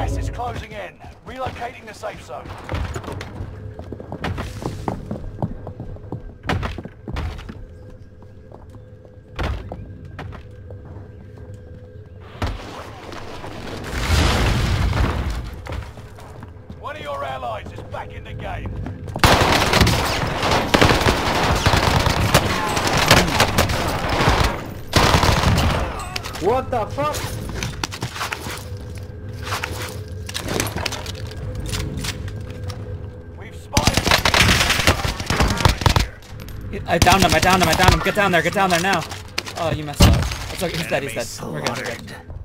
Gas is closing in. Relocating the safe zone. One of your allies is back in the game. What the fuck? We've spotted. I downed him. Get down there now. Oh, you messed up. It's okay. He's dead. We're good.